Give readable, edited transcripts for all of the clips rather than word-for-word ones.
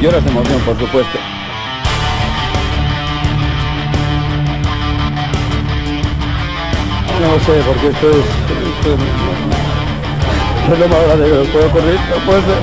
Lloras de emoción, por supuesto. No sé, porque esto es lo más grande que nos puede ocurrir. No puede ser.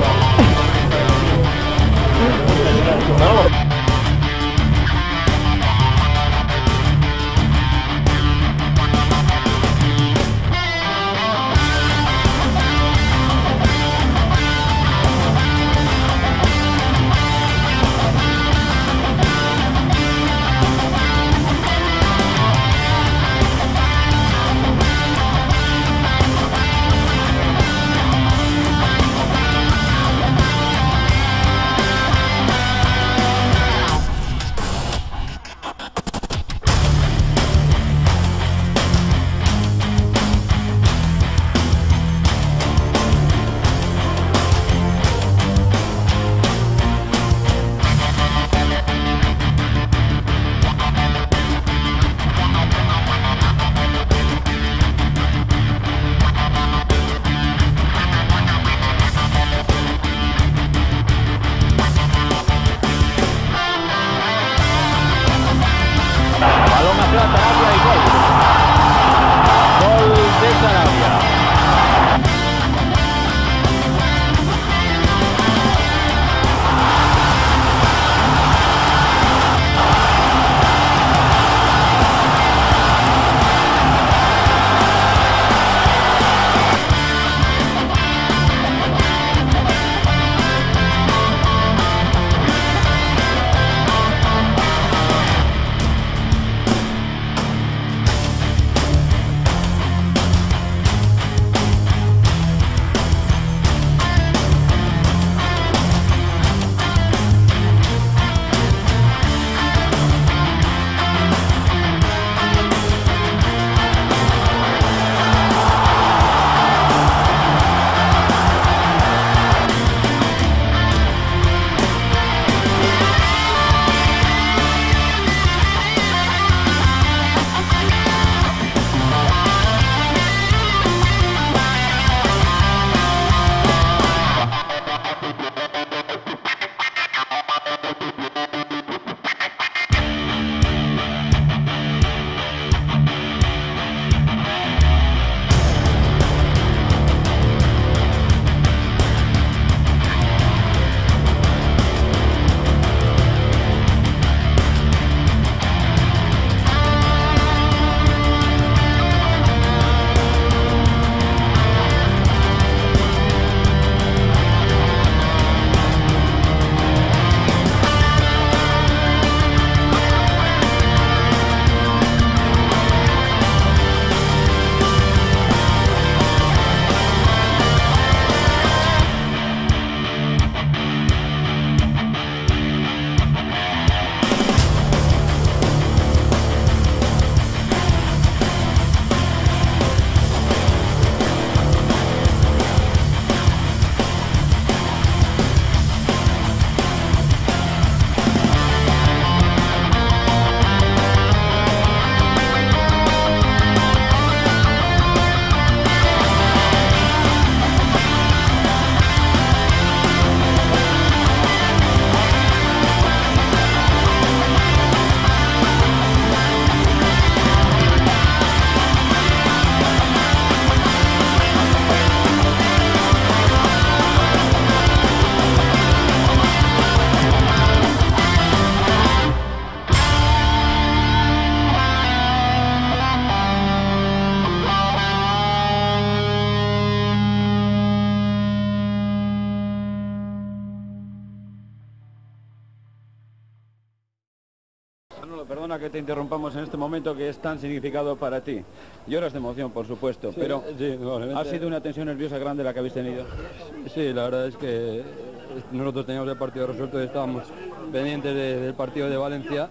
Manolo, perdona que te interrumpamos en este momento que es tan significado para ti. Lloras de emoción, por supuesto, sí, pero sí, ¿ha sido una tensión nerviosa grande la que habéis tenido? Sí, la verdad es que nosotros teníamos el partido resuelto y estábamos pendientes del partido de Valencia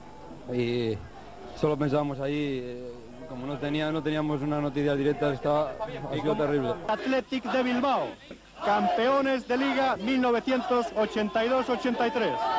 y solo pensábamos ahí, como no teníamos una noticia directa, ha sido terrible. Athletic de Bilbao, campeones de Liga 1982-83.